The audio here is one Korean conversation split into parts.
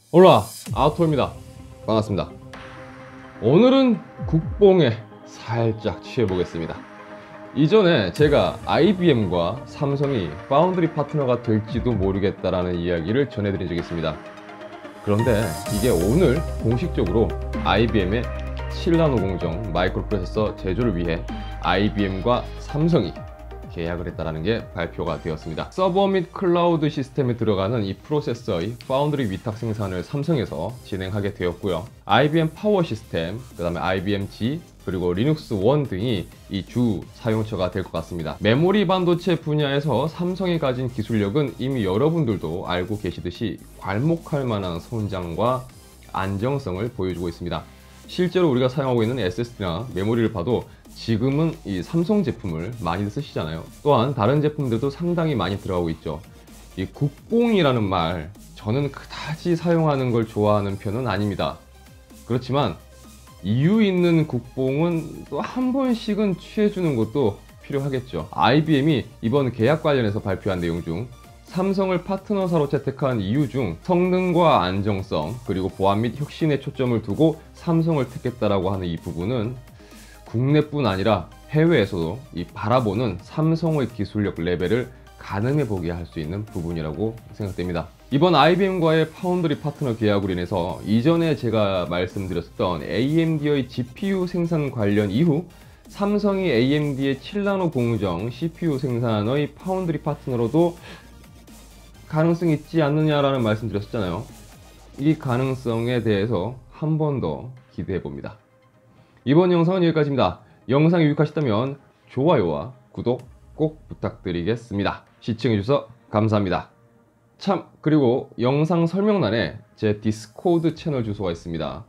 올라 아토입니다. 반갑습니다. 오늘은 국뽕에 살짝 취해보겠습니다. 이전에 제가 IBM과 삼성이 파운드리 파트너가 될지도 모르겠다라는 이야기를 전해드린 적이 있습니다. 그런데 이게 오늘 공식적으로 IBM의 7나노 공정 마이크로 프로세서 제조를 위해 IBM과 삼성이 계약을 했다는 게 발표가 되었습니다. 서버 및 클라우드 시스템에 들어가는 이 프로세서의 파운드리 위탁 생산을 삼성에서 진행하게 되었고요. IBM 파워 시스템, 그 다음에 IBM G, 그리고 리눅스 원 등이 이 주 사용처가 될 것 같습니다. 메모리 반도체 분야에서 삼성이 가진 기술력은 이미 여러분들도 알고 계시듯이 괄목할 만한 성장과 안정성을 보여주고 있습니다. 실제로 우리가 사용하고 있는 SSD나 메모리를 봐도 지금은 이 삼성 제품을 많이 쓰시잖아요. 또한 다른 제품들도 상당히 많이 들어가고 있죠. 이 국뽕이라는 말, 저는 그다지 사용하는 걸 좋아하는 편은 아닙니다. 그렇지만 이유 있는 국뽕은 또 한 번씩은 취해주는 것도 필요하겠죠. IBM이 이번 계약 관련해서 발표한 내용 중 삼성을 파트너사로 채택한 이유 중 성능과 안정성, 그리고 보안 및 혁신에 초점을 두고 삼성을 택했다라고 하는 이 부분은 국내뿐 아니라 해외에서도 이 바라보는 삼성의 기술력 레벨을 가늠해 보게 할 수 있는 부분이라고 생각됩니다. 이번 IBM과의 파운드리 파트너 계약으로 인해서 이전에 제가 말씀드렸던 AMD의 GPU 생산 관련 이후 삼성이 AMD의 7나노 공정 CPU 생산의 파운드리 파트너로도 가능성이 있지 않느냐라는 말씀 드렸었잖아요. 이 가능성에 대해서 한 번 더 기대해 봅니다. 이번 영상은 여기까지입니다. 영상이 유익하셨다면 좋아요와 구독 꼭 부탁드리겠습니다. 시청해주셔서 감사합니다. 참, 그리고 영상 설명란에 제 디스코드 채널 주소가 있습니다.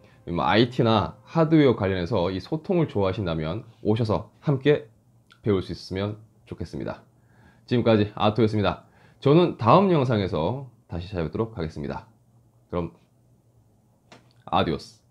IT나 하드웨어 관련해서 이 소통을 좋아하신다면 오셔서 함께 배울 수 있으면 좋겠습니다. 지금까지 아토였습니다. 저는 다음 영상에서 다시 찾아뵙도록 하겠습니다. 그럼 아디오스.